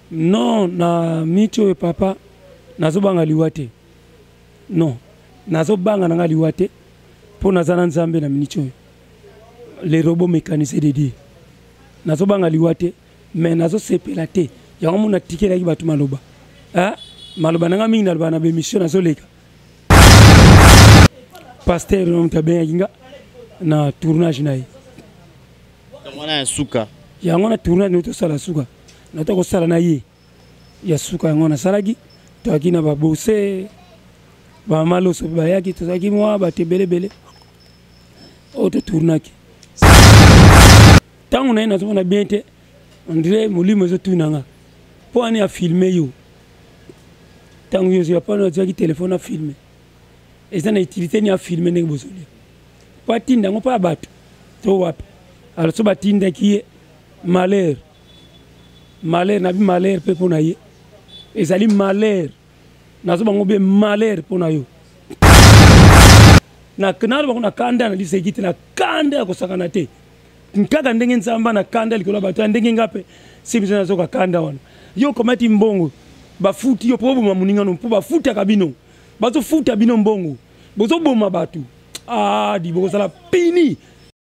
Non, na micho e papa nazobanga liwate. Non, nazobanga nanga liwate pour nazana nzambe na micho. Les robots mécanisés dédiés. Nazobanga liwate mais nazo sepela te. Yango mona tikela ki batu maloba. Ah, maloba nanga mingi na bana be mission nazoleka. Pasteur on tabe yinga na tournage nayi. Mwana suka. Yango na tournage no to sala suka. Na to ko sala na ye. Ya suka yango na salagi. To akina ba bose ba malo so ba yaki to zaki mwa ba tebele bele. Auto tournage. Tant on a une zone bien te, on dirait molimo zo tunanga. Pour aller à filmer yo. Tant que je pas notre téléphone à filmer. Et ça n'a utilité ni à filmer ni bosoli. Pas tinda on pas battre. To wap. Alors so batinda qui est malheur. Malheur na bi malheur pe pour naie. Et ça li malheur. Na so bango be malheur pour na yo. Na kanal ba na kanda na lisegiti na kanda ko sakana te. Nkaka ndenge nzamba na kanda likolo bato ndenge ngape simisa nazoka kanda wana yo komati mbongo bafuti yo pobo mamuninga no po bafuta kabino bazo futa bino mbongo bozo boma batu ah di boko sala pini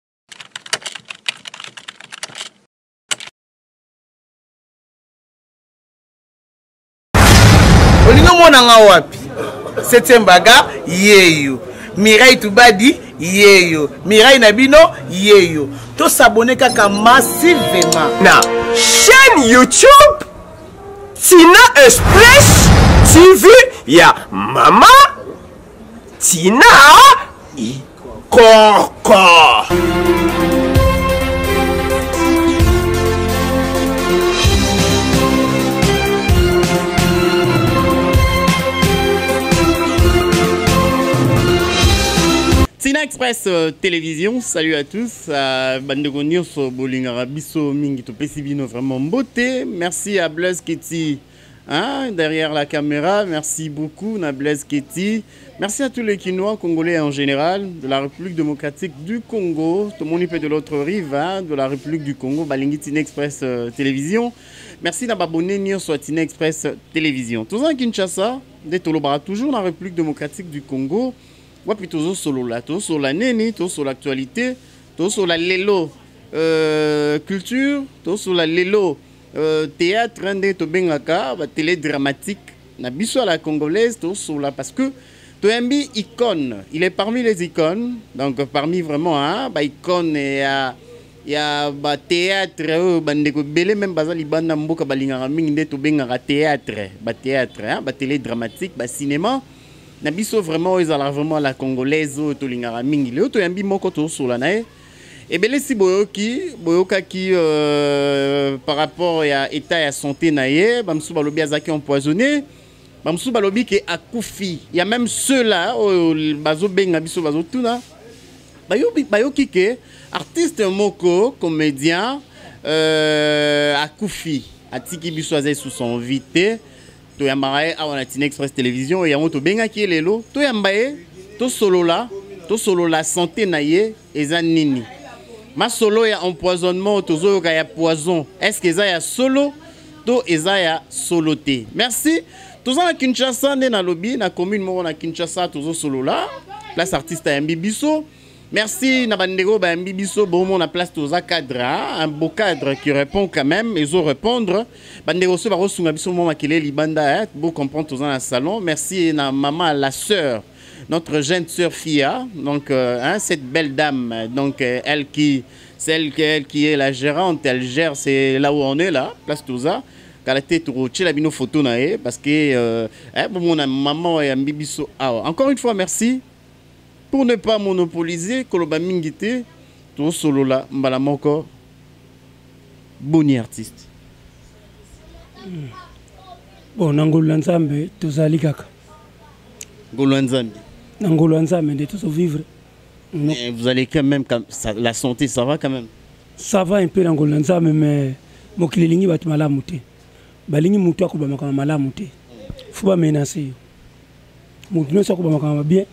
olinga mona nga wapi 7e baga yeyo Mirai Toubadi yeyo Mirai Nabino yeyo to s'abonner kaka massivement na chaîne YouTube Tina Express TV ya Mama Tina Ikoko. Tina Express Télévision, salut à tous. Bandegonios Bolingara Bisso Mingi Topesibino, vraiment beauté. Merci à Blaise Ketty derrière la caméra. Merci beaucoup à Blaise Ketty. Merci à tous les Quinois, Congolais en général, de la République démocratique du Congo, tout le monde de l'autre rive, de la République du Congo, Balingi Tina Express Télévision. Merci d'abonner Nio soit Tina Express Télévision. Tous en Kinshasa, des Tolobara, toujours dans la République démocratique du Congo. Ouais, puis toujours solo là, toujours sur la neni, toujours sur l'actualité, toujours sur la lelo culture, toujours sur la lelo théâtre, to bengaka, télé dramatique, na biso à la congolaise, toujours sur la parce que Toyambi icône, il est parmi les icônes, donc parmi vraiment icône et il y a théâtre, bandeko belé même bazali banda mboka balingaka mingi to bengaka théâtre, télé dramatique, cinéma. Nabiso vraiment ils ont vraiment la congolaise to lingara mingi le to yambi moko to sola na et belé si boyoka ki par rapport à état et santé na ye bamsu balobi azaki empoisonné bamsu balobi ke akufi il y a même ceux-là bazo benga biso bazo tuna bayoki ke artiste moko comédien akufi atiki biso azai sous son invité to yambaye awana Tina Express Télévision et yango to benga ki lelo to yambaye to solo la santé na ye eza nini ma solo ya empoisonnement tozo ka ya poison est-ce que eza ya solo to eza ya soloté merci toza na Kinshasa na lobby na commune moko na Kinshasa tozo solo la place artiste ya Mbibiso. Merci Nabandego Bambibiso bon la place toza cadre un beau cadre qui répond quand même ils ont répondre Bandego so baro sunga biso mo makele libanda beau comprendre toza na salon merci na maman la sœur notre jeune sœur Fia donc cette belle dame donc celle qui est la gérante elle gère c'est là où on est là place toza kala tête roche la bino photo na parce que bon maman ya Mbibiso encore une fois merci. Pour ne pas monopoliser, Koloba Mingite, tout solo là, Mbalamoko, boni artiste. Bon, Nangolo Nzambe, tous à l'Ikaka. Ngolo Nzambe. Nangolo Nzambe, tous au vivre. Mais vous allez quand même, la santé, ça va quand même. Ça va un peu Nangolo Nzambe, mais Mokililingi va te malamuter. Balingi Moutoua Koubama malamuter. Faut pas menacer. Moutouno Koubama bien.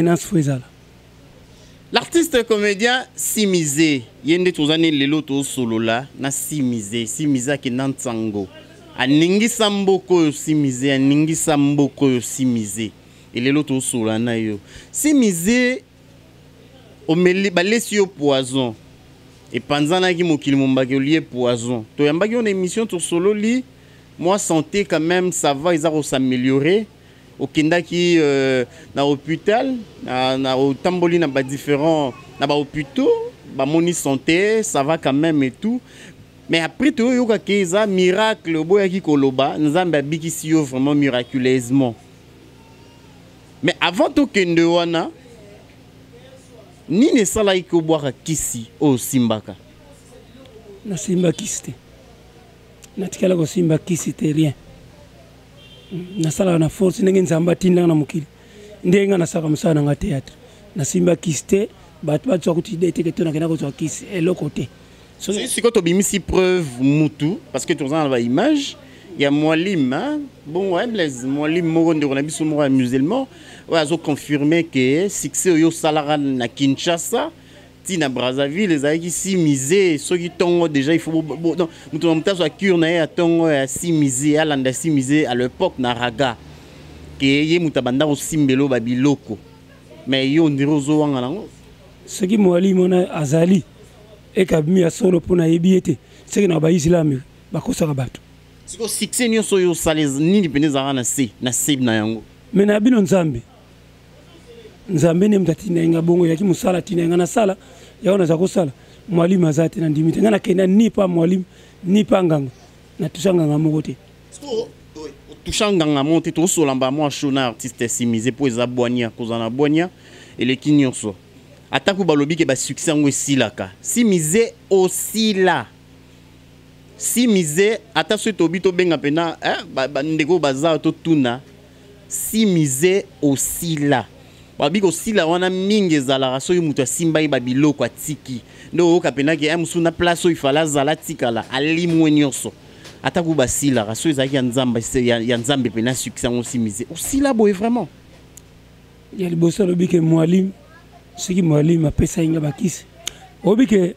L'artiste comédien Simisé, yende tozane lelo to solo là na Simisé qui Nantsango. aningisa mboko yo simize aningisa mboko yo simize elelo to sola na yo simize omeli balesi yo poison et panzana ki mokili mombaki olié poison to yambaki on émission to solo li moi santé quand même ça va ils ont s'améliorer au kindaki na hôpital na otamboli na ba différents na ba hôpitaux ba moni santé ça va quand même et tout. Mais après tout, il y a un miracle, Nzambe abikisi yo vraiment miraculeusement. Mais avant tout que Ndewana, ni ne sala iko boire kisi au Simbaka. Na Simba kiste. Na tikala ko Simba kisi te rien. Na sala na force ndenge Nzamba tinda na mukili. Ndenga na saka musana nga théâtre. Na Simba kiste, batu batu kuti dete ke tona kana ko kisi eloko te. C'est quand tu as mis preuve moutou, parce que tu as une image, il y a Moualim, hein? Bon, ouais, Blaise, Moualim, on a vu sur moi musulman, ouais, ils ont confirmé que succès au Salara na Kinshasa, Tina Brazzaville, les aïe si misé, ceux qui t'ont déjà, il faut, bon, non, nous avons mis à cure, à ton si misé, à l'anda si misé, à l'époque, na Raga, que yé moutabanda au Simbelo Babiloko, mais yo ndirozo wangalango. Ce qui Moualim, on a Azali. Et kabimi ya solo pona yebiete c'est que na ba islam ba kosaka bato siko succès nyo so yo salez ni dipendeza na se na yango mais na bino nzambe ne mtatina nga bongo yaki musala tina nga na sala yaona za kosala mwalimu azati na ndimite nga na kenda ni pa mwalimu ni pa nganga na tushanga nga mokote tushanga nga monte to so lamba moi chona artiste simisé pour eza boania kozana boania et les kinyonso Ataku balobi ke ba succès ngo silaka. Si misé aussi là. Si misé ata so to bito benga pena ba ndeko baza to tuna. Si misé aussi là. Ba biko sila wana mingi zala raso yo mutu simba ba biloko atiki. Ndo oka pena ke musuna place o ifala zala tikala ali mwenyoso. Ataku ba sila raso ezaki ya nzamba ya nzambe pena succès ngo si misé. Aussi là boy vraiment. Ya liboso lobi ke Moualim ce qui m'a dit ma pesa inga bakisi obi ke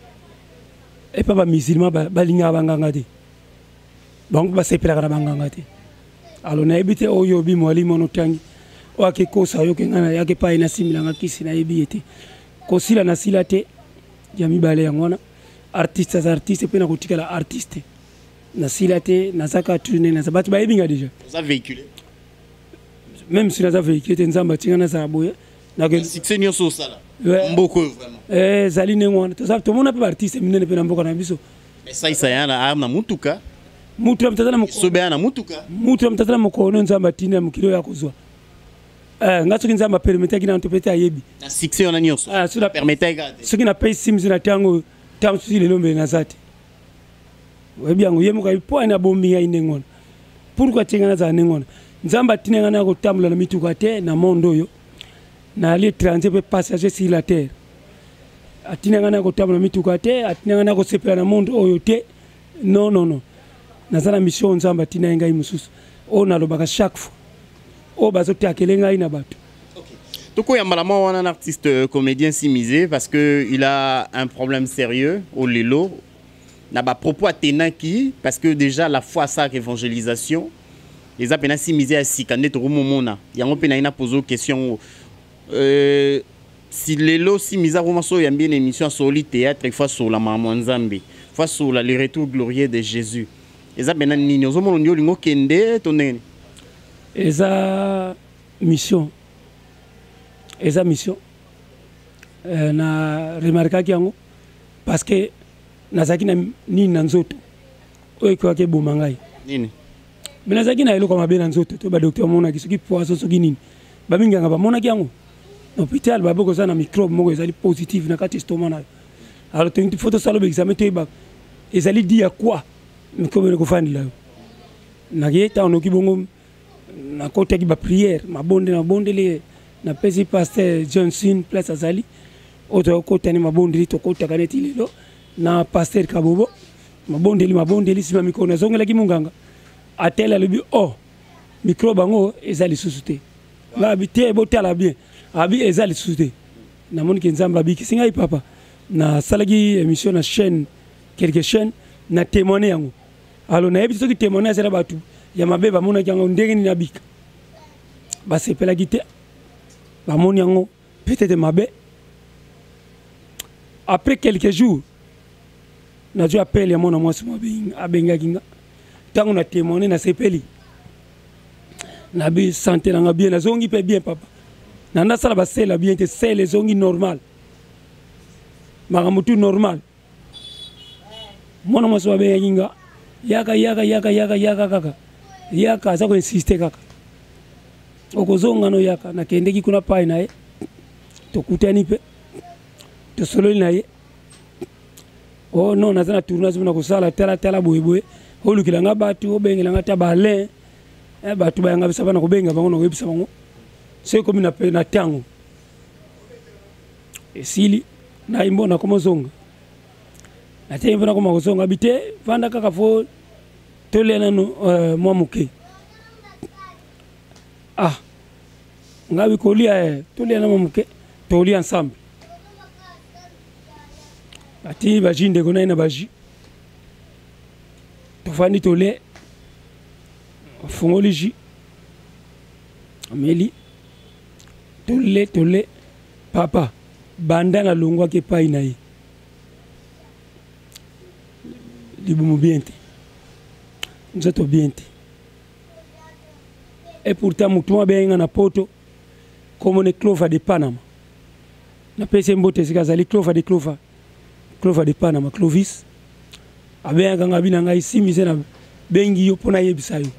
e pa ba musulman ba linga banganga te donc ba sepela kana banganga te alors na ebite oyo bi Moualim ono tangi o ake kosa yo ke ngana yake pa ina similanga kisi na ebite ko sila na sila te ya mibale yangona artiste pe na kotikala artiste na sila te na saka tune na sabati ba ebinga déjà ça véhiculé même si na za véhiculé te nzamba tinga na sa boye succès nyoso sala mboko vraiment zali nengwana to sabato mona pe artiste minene pe na mboka na biso mais ça yana na mutuka mutu mtatana mko sobe na mutuka mutu mtatana mko no nzamba tina mukilo ya kuzwa ngato kinzamba permettre kina ntopeta yebi na succès ona nyoso cela permettre gade ce qui n'a pas sim zina tango tam susi le lombe na zati webi yango yemo ka po na bombi ya inengona pourquoi tingana za nengona nzamba tina ngana ko tamula na mituka te na mondo yo na les étrangers peuvent passager sur la terre. Atinangana ko tabla mituka te, atinangana ko sepela na monde oyo te. Non. Nazana mission nzamba tina ngai mususu. O na lobaka chaque fois. O bazote akelenga ina bato. OK. Toko ya malama wana un artiste comédien simisé parce que il a un problème sérieux au lelo. Na ba propos atenaki parce que déjà la foi ça évangélisation. Les apena simisé a sikane to momona. Yango pena ina poser question si lelo si misaroma so ya bien émission sur le théâtre fois sur la maman Nzambe fois sur le retour glorieux de Jésus eza bena nini ozomono ndio lingo kende tonene eza mission na remarquaki yango parce que nazaki na nini na nzoto oyo kwa ke bomangai nini benazaki na eloko mabe na nzoto to ba docteur mona kisoki poison soki nini ba minganga ba mona ki yango hôpital baboko za na microbe moko ezali positif na kati estomac na alors tu photo salo be examen te ba ezali dit à quoi microbe ne ko fandi la na yeta on okibongo na kota ki ba prière mabonde na bondele na pesi pasteur Johnson place azali oto kota ni mabonde to kota kaneti lelo na pasteur Kabobo mabondeli sima mikona zongela ki munganga atela lebi microbe ngo ezali susute la habité botala bien abi ezali susute na moni ke nzamba bi kisinga papa na salagi émission na chaîne quelques chaînes na témoigner yango alors nayebi soki témoignage na batu ya mabe bamonaki yango ndenge nini abika basepelaki te bamoni yango peut-être mabe. Après quelques jours nazwi appel ya mwana mwasi abengaki nga ntango na témoigné na sepeli nabi santé nanga bien nazongi mpe bien papa nandasala basela bien te sele ezongi normal makambo tu normal mwana mwasi abengaki nga yaka kaka aza koinsiste kaka okozonga no yaka nakendeki kuna pai na ye tokutani mpe tosololi na ye oh non naza na tournage na kosala tala boyeboye olukilanga batu obengelanga ta balin batu bayanga bisa bana kobenga bango na koyebisa bango c'est comme na ntango esili na imbo na komozonga ate mvana koma kozonga bite vanda kaka fo tole nano mwa muke ngabi kolia tole na mwa muke toli ensemble ati baji ndeko na ina baji tofandi tole fongoli ji ameli tole papa banda na longwa ke pai na ye libumu bien te nzoto bien te et pourtant mutu benga na poto comme on est Clova de Panama na pese mbote sikazali Clova de Panama Clovis abenga ngabina ngai simise na bengi yo pona yebisa yo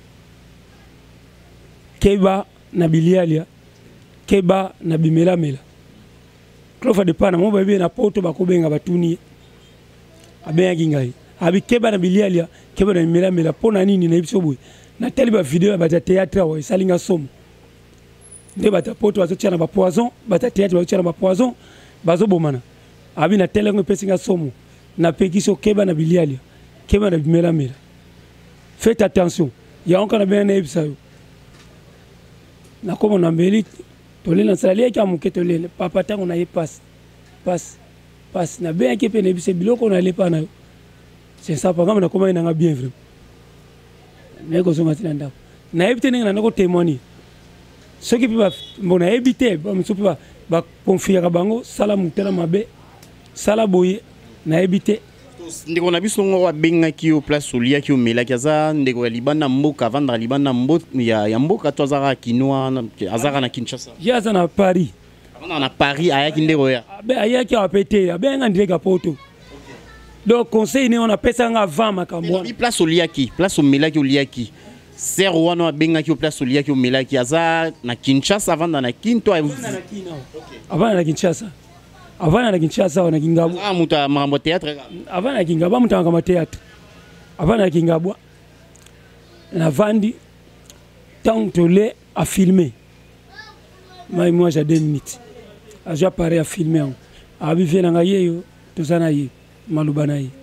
keba na bilialia keba na bimelamela Clova de Panama mo bebe na poto bakobenga batuni abenga ngai abi keba na bilialia keba na bimelamela pona nini na yebisa boy na teliba video ba théâtre wa salinga somo nde bata poto bazotia na ba poison bata théâtre bazotia na ba poison bazobomana abi na telengo pesinga somo na pekiso keba na bilialia keba na bimelamela. Faites attention, il y a encore bien ebisa yo na komo na mbeli tole na salia ka muke tole papa tango na ye passe na bien ke pene ebisa biloko na lepa na yo c'est ça pas comme na koma ina bien vraiment neko zonga tinanda na ebite ninga na ko témoigner ce qui peut mbona ebite ba msupi ba confier ka bango sala mutela mabe sala boye na ebite ndeko na biso ngo benga ki au place solia ki o mela kaza ndeko ya libana mboka vendre libana mboka ya mboka to azara kinwa azara na Kinshasa ya za na Paris na Paris ayaki ndeko ya be ayaki apete abenga ndeka poto donc conseil ni on a pesa nga vama kambo ni place solia ki place o mela ki o liaki ser wana benga ki au place solia ki o mela ki azara na Kinshasa vendre na Kinto avant na Kinshasa avant na Kinshasa wana kingabwa muta mambo théâtre avant na kingabwa muta kama théâtre avant na kingabwa na vandi tant tole à filmer moi j'ai 2 minutes j'ai paré à filmer abi vient nga yeyo to sana yi malubana yi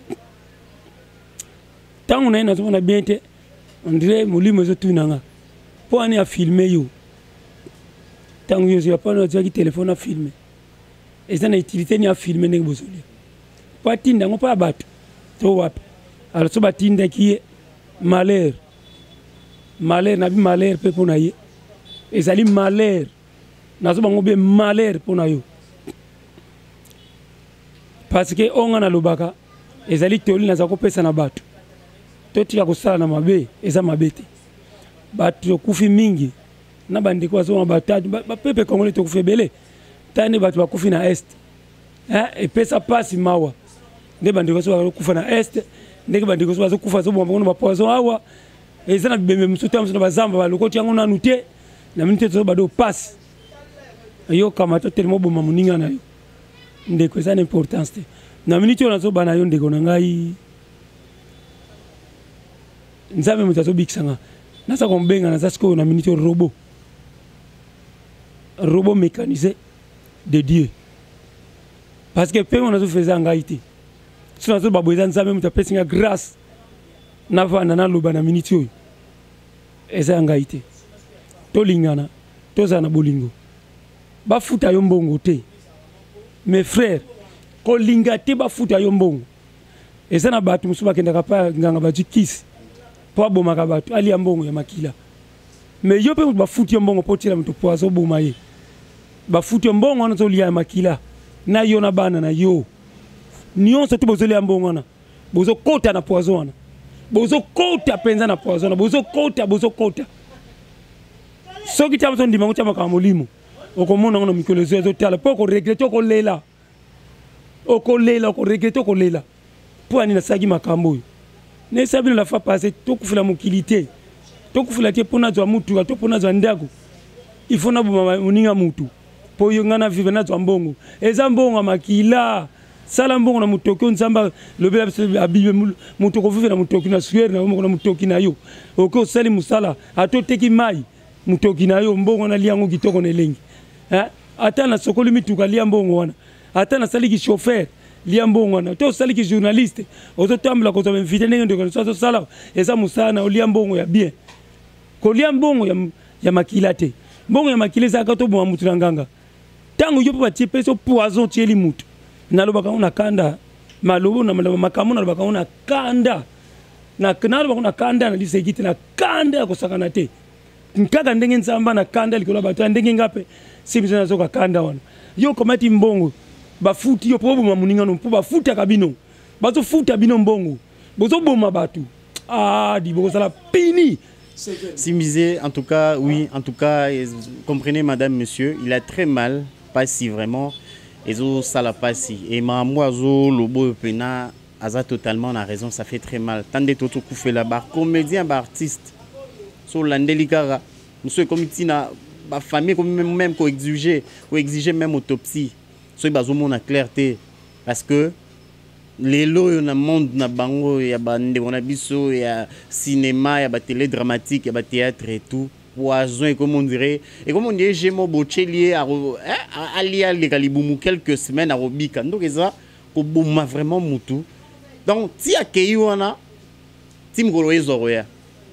tant on a na bien te on dirait mulimo zo tunanga pour aller à filmer yo tant yo pas no qui téléphone à filmer et ça na utilité ni à filmer nek bosoli pas tinda ngo pa batu to wap alors so batinda ki malheur na bi malheur pe pona ye ezali malheur na so bango be malheur pona yo parce que on na lobaka ezali toli na za ko pesa na batu to tika ko sala na mabe eza mabete batu kufi mingi na bandiko azo na batatu ba pepe congolais to kufi belé tani batu bakufi na est et pesa passe mawa nde bandiko so bakufa na est ndeke bandiko so bakufa so bomba na poison awa ezana bembe msuta msuta bazamba balokoti yango na nuté na minute so bado passe yo kama to tellement bomba muninga na yo ndeko eza importance te na minute ona so bana yo ndeko na ngai nzambe mutazo bikisanga nasa kombenga na zasko na minute robot mécanisé de Dieu. Parce que peu on a tout fait en Haïti. Si on a tout baboisé en Zambie, on a fait une grâce. Nava nana loba na minitio. Et c'est en Haïti. To lingana, to zana bolingo. Ba futa yombongo te. Mes frères, ko lingate ba futa yombongo. eza na bato mosusu bakendaka pa nganga bati kisi po abomaka bato alia mbongo ya makila mais yo mpe bafuti yo mbongo po tila moto po azoboma ye bafuti yo mbongo wana zolia ya makila na yo na bana na yo nyonso to bozolia mbongo wana bozokota na poison wana bozokota penza na poison wana bozokota soki tia moso ndima ngotia makambo molimo okomona ngona mikolo zo ezotala po ko regretter okolela okoregretter po ani nasaki makambo oyo nesabi na la fois passée tokufula mokilité tokufula tie pona zwa mutu to pona zwa ndako il faut na boma moninga mutu po yo ngana vive na zwa mbongo eza mbongo makila sala mbongo na mutoki nzamba lobela abibe mutu ko vive na mutoki na suer na mbongo na mutoki na yo oko sali musala atoteki mai mutoki na yo mbongo na liango kitoko nelengi ata na sokoli mituka lia mbongo wana ata na sali ki chauffeur lia mbongo wana to sali ki journaliste ozo tambula ko zo inviter ndenge ndeko so sala eza musala na lia mbongo ya bien ko lia mbongo ya makila te mbongo ya makila za ka to bo mutu na nganga tango yo pa tie peso poison tieli mutu na lobaka una kanda malobo na makamu na lobaka una kanda na kana lobaka una kanda na lisegiti na kanda ko sakana te nkaka ndenge nzamba na kanda likolo bato ndenge ngape simbizo na zoka kanda wana yo komati mbongo bafuti yo po boma muninga no po bafuta kabino bazo futa bino mbongo bozo boma batu di bozo la pini. Simisé, en tout cas, oui, en tout cas, comprenez madame, monsieur, il a très mal, pas si vraiment, et ça l'a pas si. Et ma moiseau, le beau pena, a totalement la raison, ça fait très mal. Tant de tout fait là-bas, comédien, artiste, sur l'andélicara, monsieur comme tina, ma famille même qu'on exigeait même autopsie, soit bazomo na clarté, parce que les lois dans le monde na bango ya bande on a biso ya cinéma ya ba télé dramatique ya ba théâtre et tout poison et comme on dirait Gémo Bochelier alia les kalibumu quelques semaines à Robika donc ça ko bouma vraiment mutu donc ti akei wana tim goloezo roya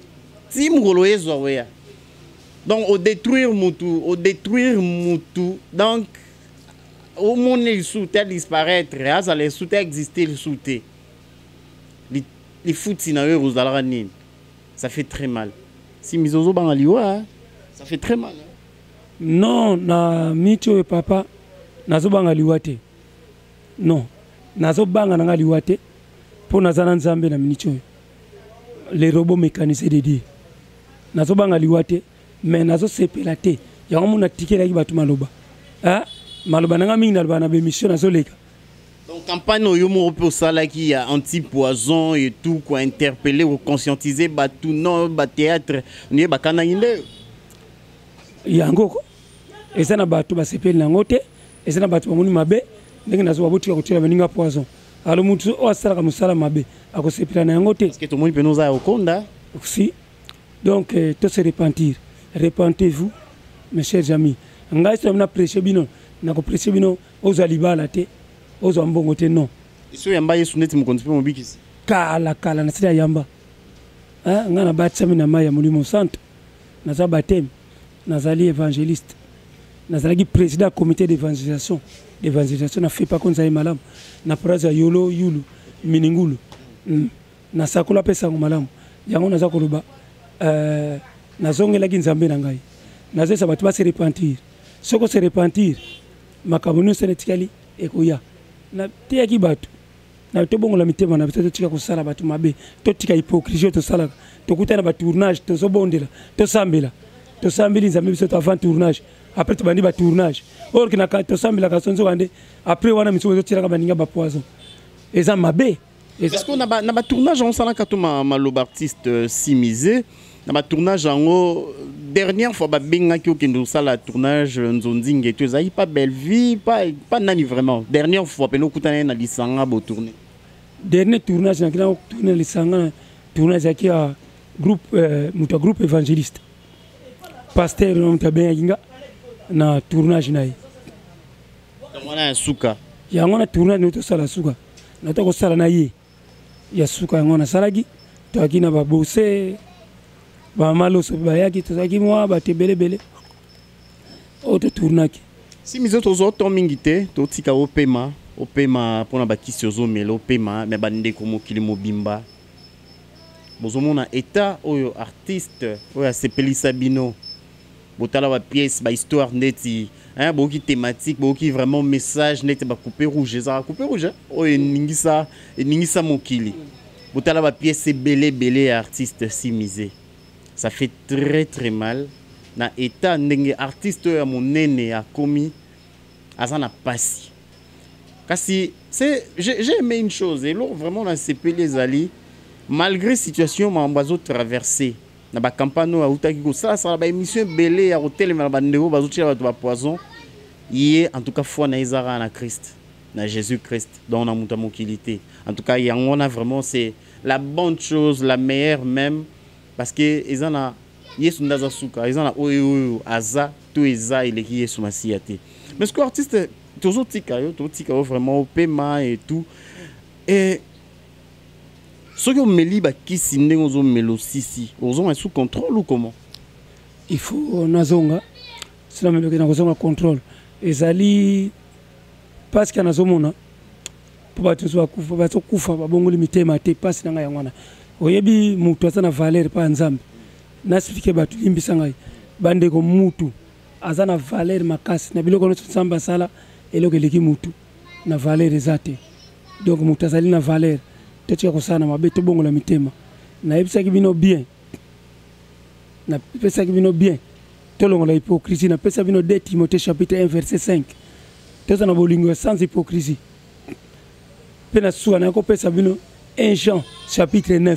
donc au détruire mutu donc au monde il souhaitait disparaître, ça les souhaitait exister, il souhaitait. Les foutinaeurs aux alaranines, ça fait très mal. Si misozo bangaliwa, ça fait très mal. Non, na micho et papa, nazo bangaliwate. Non, nazo bangaliwate pour nazana nzambe na micho. Les robots mécanisés dédiés. Nazo bangaliwate, mais nazo sepelate. Ya mona tikela ki batu maloba. Malobananga mingi na bémission azoleka. Donc campagne yomo pour ça là qui a anti-poison et tout quoi interpeller ou conscientiser ba tout non ba théâtre ni ba kana inde. Yango eza na bato ba sepeli na ngote eza na bato bamoni mabe ndenge nazo babuti ko tira baninga poison. Alors mutu o asala ka musala mabe akosepela na ngote. Parce que tout le monde peut nous a okonda. Si. Donc tout se repentir. Repentez-vous mes chers amis. Ngai so na prêcher bino. Na ko presse bino ozo libala te ozo mbongo te non iso yamba yesu neti mukonzi pe mobikisi kala na sila yamba ngana batsami na maya mulimo santo naza batem nazali évangéliste nazali président comité d'évangélisation na fait pas konza malam na praza yolo yulu miningulu na sakola pesa ngomalamu yango naza koloba nazongela ki nzambe na ngai nazesa batu ba se repentir soko se repentir makabonu senetikali ekoya na tia ki batu na to bongo la mitema na biso tika ko sala batu mabe to tika hypocrisie to sala to kutana ba tournage to zobondela to sambela nzambe biso to avant tournage après to bandi ba tournage or kina ka to sambela ka sonzo kande après wana miso zo tira ka baninga ba poison eza mabe. Est-ce qu'on a ba tournage on sala ka to maloba artiste simisé na ba tournage en dernière fois benga ki okendo sala tournage nzondinge tu ezai pas belle vie pas nani vraiment dernière fois peno kutana na lisanga bo tourner dernier tournage na kina tourner lisanga tournageaki a groupe groupe évangéliste pasteur muta benga na tournage nayi wana suka ya ngona tournage no to sala suka na to ko sala na ye ya suka ngona salagi to akina ba bose ba malo so ba yaki to saki moi ba tebele auto tournaki si mizo to zo to mingite to tika opema opema pona bakisi ozomela opema me bandeko mokili mobimba bozomona état oyo artiste oyo asepelisa bino botala ba pièce ba histoire neti hein boki thématique boki vraiment message neti ba coupé rouge ça coupé rouge oyo ningisa mokili botala ba pièce belé artiste simisé ça fait très mal na état ndenge artiste oyo monene a commis azana pasi kasi c'est j'ai aimé une chose et là vraiment la CP les ali malgré situation mambazo traversé na ba campagne a utaki ko ça ba émission belé à hôtel mais ba ndeko bazo tira ba poison yé en tout cas foi na Isara na Christ na Jésus Christ dans na muta mokilité en tout cas on a vraiment c'est la bonne chose la meilleure même parce que ezana yesu ndaza suka ezana oyo aza to eza il est yesu masiate mais ce que artiste toujours tika vraiment au paiement et tout et ce que meli ba kisi ndenge ozo melo sisi ozo sous contrôle ou comment il faut nazonga sila melo na kozonga contrôle ezali parce que nazomona pour batuzo kufa bato kufa babongoli mitema te passe nanga yangwana oyebi mutu azana valeur pa nzambe nasifike batu limbisa ngai bandeko mutu azana valeur makasi na biloko noso samba sala eloko eleki mutu na valeur ezate donc mutu azali na valeur tetia ko sana mabeto bongo la mitema na ebisaki bino bien na pesaki bino bien tolongo la hypocrisie na pesa bino 2 Timothée chapitre 1 verset 5 tozana bolingo sans hypocrisie pena suwa na ko pesa bino 1 Jean chapitre 9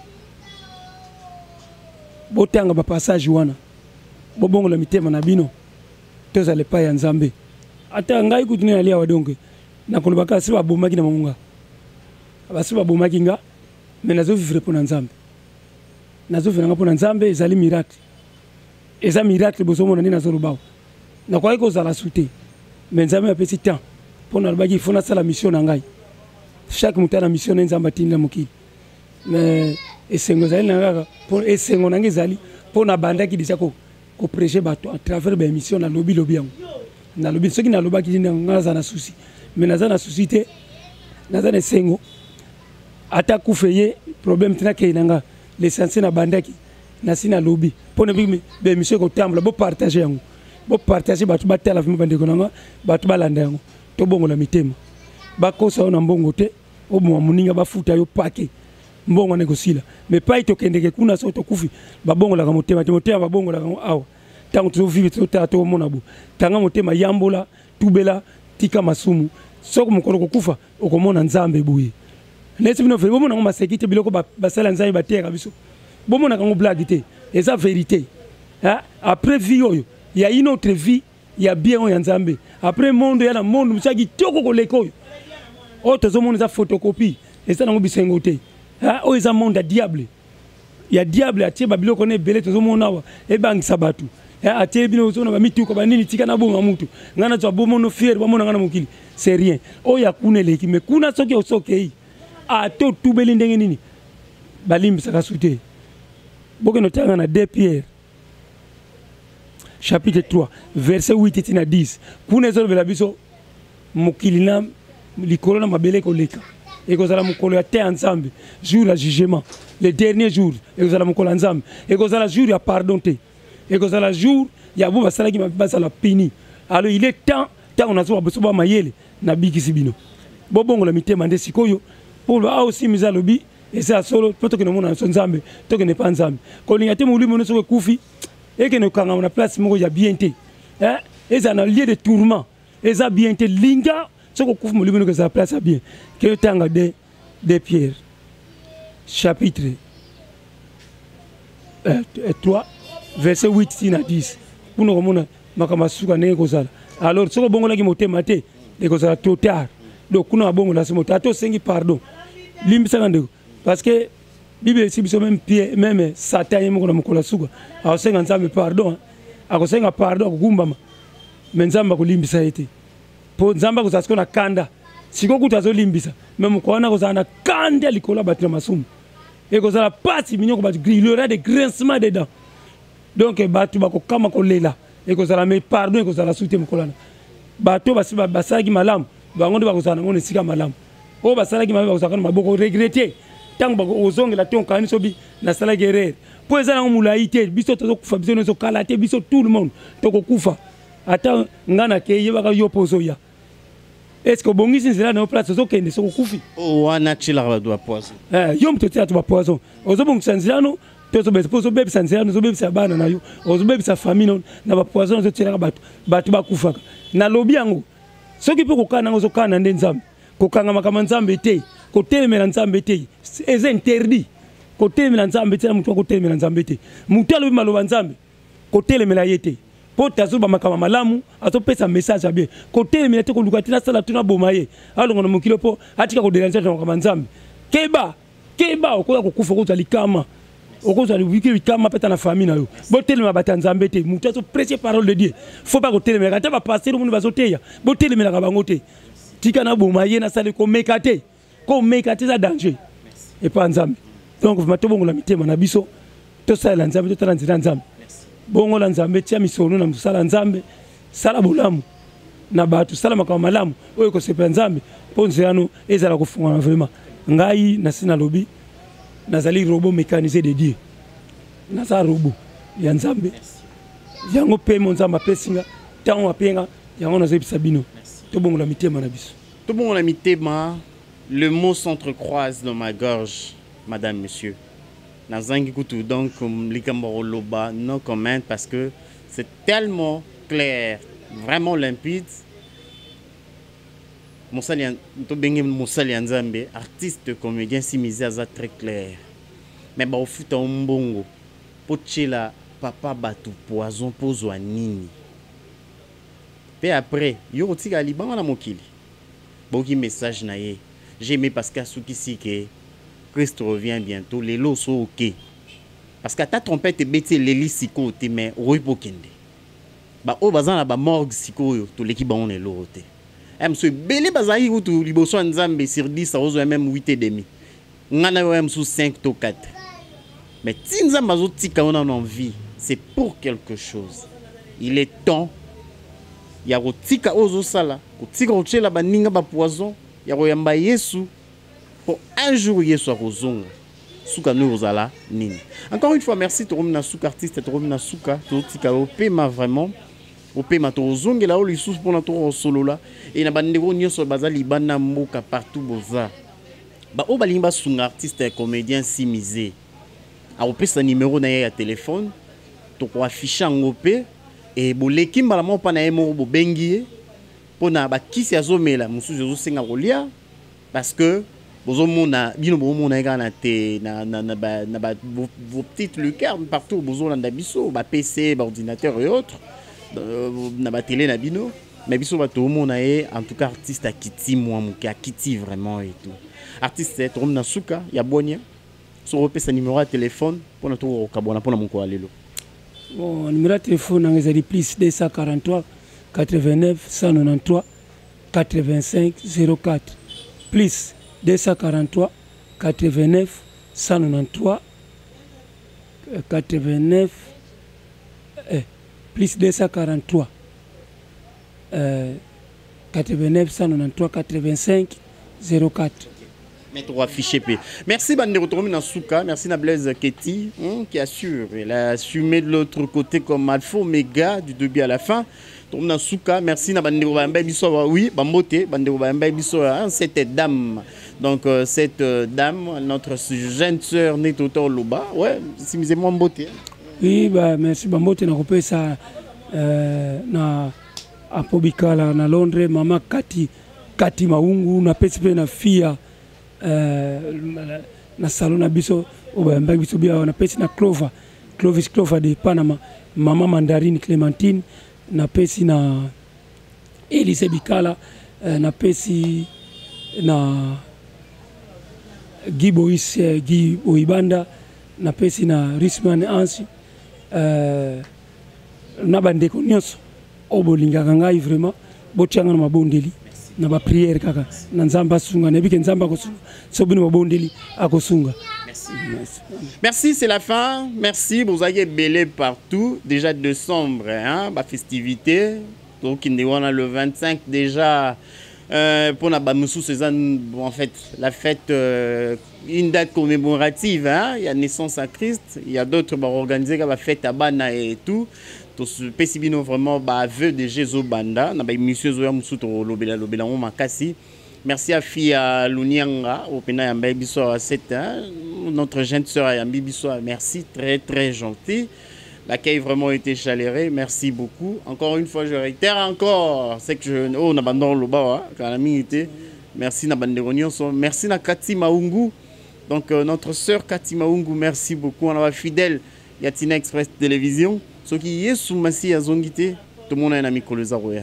botanga ba passage wana bobongo la mitema na bino tozale pa ya nzambe ata ngai kutuni alia wadonge na kono bakasi ba bomaki na mamunga basi ba bomaki nga mais nazo vivre pour nzambe nazo vivre pour nzambe ezali miracle eza miracle bozomona ni nazo lobao na kwa iko zala souté mais nzambe a petit temps pour na lobaki fona sala mission na ngai chaque mutana mission nzamba tinda mokili mais esengo zali na ngaka pour esengo nange zali pour na bandaki déjà ko prêcher bato à travers ba émission na lobby yango na lobby soki na lobaki tinda ngaza na souci mais naza na souci te naza na esengo ata kufeye problème tina ke nanga l'essentiel na bandaki na sina lobby pour ne be émission ko tambla bo partager yango bo partager bato batela vima bandeko nanga bato balanda yango to bongo la mitema bakosa na mbongo te obo muninga bafuta yo pake mbongo negosila mais pas ito kendeke kuna so to kufi babongo la motema motema babongo la awa tango to vive to tato mona bu tanga motema yambola tubela tika masumu soko mukolo ko kufa okomona nzambe buye nesi bino fe bomona ngoma sekite biloko basala nzambe bateka biso bomona kango blague te eza vérité hein après vie oyo il y a une autre vie il y a bien oyo nzambe après monde ya na monde musaki toko ko leko oyo tozomona za photocopie eza nango bisengo te hein oyo eza monde ya diable ya diable atie ba biloko ne belé tozomona wa ebangisa batu atie bino zona ba mituko ba nini tika na bonga mutu ngana twa bomono fier bomona ngana mokili c'est rien oyo akuneleki mais kuna soki osokei ato tubeli ndenge nini balimbisa kasute bokeno tanga na 2 Pierre chapitre 3 verset 8 et 10 kuna ezo bela biso mokili na likolo na mabele koleka ekozala mokolo ya te ensemble jour ya jugement le dernier jour ekozala mokolo ensemble ekozala jour ya pardon te ekozala jour ya bo basalaki basala pini alors il est temps on a zo ba mayele na bikisi bino bobongo la mitema nde sikoyo pour ba aussi mizalobi et ça solo poto que no mona so nzambe to que ne pas nzambe ko linga te mulimo no so kufi et que no kanga na place moko ya bienté hein et ça na lieu de tourment et ça bienté linga so ko kufi mulimo no que ça place bien que tanga de Pierre chapitre 3 verset 8 à 10 pour nous mona makama suka ne ko sala alors so ko bongo la ki motema te de ko sala trop tard donc kuna bongo la se motato sengi pardon limbisa ngandeko parce que Bible si biso même Pierre même Satan yemo na mukola suka akosenga nzambe pardon akosenga pardon akugumbama mais nzamba ko limbisa ete po nzamba ko sasko na kanda siko kutazo limbisa même ko na ko sana kanda likola batira masumu et ko sala pasi minyo ko bat il y aura des grincements dedans donc batu bako kama ko lela et ko sala mais pardon et ko sala soute mukola bato basi basaki malamu bango nde bakozala nango na esika malamu oyo basalaki mabe bakozalaka na maboko regrete ntango ozongela te okani sobi nasalaki erreur mpo eza nango molai te biso tozokufa biso nyonso kala te biso tout le monde tokokufa ata nga nakei yebaka yo mpo ozoya estce obongisi nzela na yo place ozokende soki okufi wana tilaka bato ya poison yo moto otia to bapoison ozobongisa nzela no mpo ozobebisa nzela no ozobebisa bana na yo ozobebisa famille no na bapoison ozotielaka bato bakufaka nalobi yango soki mpe kokana yango ozokana nde nzambe kokangamaka nzambe te kotelemela nzambe te eza interdit kotelemela nzambe te na motu akotelemela nzambe te motu alobi maloba nzambe kotelemela ye te mpo te azoba makambo malamu azopesa message ya bien kotelemela te koluka te nasala tuna boma ye alongo na mokili mpo atika koderange na makambo nzambe keba okoya kokufa okozwa likama okozwa likama peta na famille na yo botelemela bato ya nzambe te motu azoprecie parole de dieu fo ba kotelemela ata bapaster omoni bazoteya botelemelaka bango te tika na boma ye nasali komeka te eza danger epa nzambe donc vraiment tobongola mitema na biso tosalela nzambe totala nzela nzambe bongola nzambe tia misono na mosala nzambe sala bolamu na bato sala makambo malamu oyo ekosepela nzambe mpo nzela no ezala kofungana vraiment ngai nasi nalobi nazali robot mécanisé de dieu naza robot ya nzambe yango mpe mo nzambe apesinga ntango apenga yango nazoyebisa bino tobongola mitema na biso tobongola mitema. Le mot s'entrecroise dans ma gorge, madame, monsieur. Nazangi kutu donc likamboroloba no comment parce que c'est tellement clair, vraiment limpide. Moussali Nzambe, artiste comédien simisé à très clair. Mais bah au fut un bongo, pochela papa batu poison pozo nini. Puis après, yo tika liban na mokili. Boki message na ye. J'ai aimé parce qu'à Soukisi que Christ revient bientôt, les lots sont ok. Parce qu'à ta trompette et bêtise, les lits siko te mais oui pour kende. Bah au bazan la ba morgue siko yo, tout l'équipe on est lots te. Monsieur belé bazai ou tout liboso nzambe sur 10 ça ose même 8 et demi. Ngana yo même sous 5 to 4. Mais si nzambe bazo tika on a envie, c'est pour quelque chose. Il est temps ya ko tika ozo sala, ko tika o chela ba ninga ba poison. Yakoyamba Yesu pour un jour Yesu akozonga suka no ozala nini. Encore une fois merci to romina suka artiste to romina suka to tika opema vraiment opema to ozongela o lisusu pona to solo la et na bandeko nyonso bazali bana mboka partout boza ba o balimba sunga artiste comédien simisé a opesa numéro na ya téléphone to ko afficher ngope et boleki mbala mo pa na emo bo bengie pona ba kisi azomela mususu ozosenga kolia parce que bozomona bino bomona ekana te na ba vos petites lucarnes partout bozolanda biso ba PC ba ordinateur et autres na ba télé na bino mais biso ba to mona e en tout cas artiste akiti moi muke akiti vraiment et tout artiste to na suka ya bonia so repesa numéro de téléphone pona to kabona pona mon ko alelo bon numéro de téléphone ngezali plus 243 89 193 85 04 plus 243 89 193 89 plus 243 89 193 85 04. Mettre affiché P. Merci Bande Retourner dans Souka, merci na Blaise Keti qui assure, elle a assumé de l'autre côté comme alpha oméga du début à la fin. Dans Souka, merci na Bande Retourner biso oui, Bambote, Bande Retourner biso cette dame. Donc cette dame, notre jeune sœur Netoto Loba, ouais, si vous moi Mbote. Oui, bah merci Bambote na kopé ça na apobikala na Londres, mama Kati Maungu na pesipe na fia na salon na biso obayamba biso bia na pesi na Clovis Clover de Panama, mama Mandarine Clémentine na pesi na Elise Bikala na pesi na Guy Boibanda na pesi na Risman Ansi na bandeko nyonso obolingaka ngai vraiment botianga na mabondeli na ba prière kaka na nzamba sunga na bike nzamba ko sunga sobino mabondeli akosunga. Merci, c'est la fin. Merci, vous avez belé partout. Déjà décembre, hein, ma festivité. Donc, on a le 25 déjà. pour la Bamoussou, c'est en fait la fête, une date commémorative. Hein? Il y a naissance à Christ, il y a d'autres qui organisent la fête à Bana et tout. Donc, Pesibino vraiment vœu de Jésus Banda. On a émission Zoya Moussouto Lobela Lobela Makasi. Merci à Fia Lunianga, au Pena Yamba Bisso à 7 ans. Notre jeune sœur Yambi Bisso, merci, très très gentil. L'accueil vraiment été chaleureux, merci beaucoup. Encore une fois, je réitère encore, c'est que je... Oh, on abandonne le bas, quand la minute. Merci Nabanderonion, merci na Kati Maungu. Donc notre sœur Kati Maungu, merci beaucoup. On a fidèle Yatina Express Télévision. Ce qui est sous Massi à Zongité, tout le monde a un ami Kolozaroya.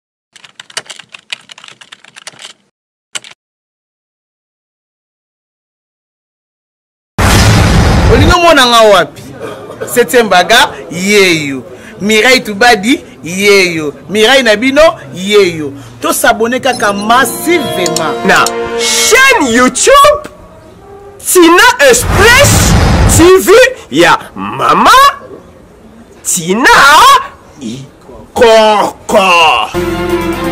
Olingo monanga wapi? 7e baga yeyo. Mirai Tubadi yeyo. Mirai Nabino yeyo. To s'abonner kaka massivement na chaîne YouTube Tina Express TV ya Mama Tina Ikoko.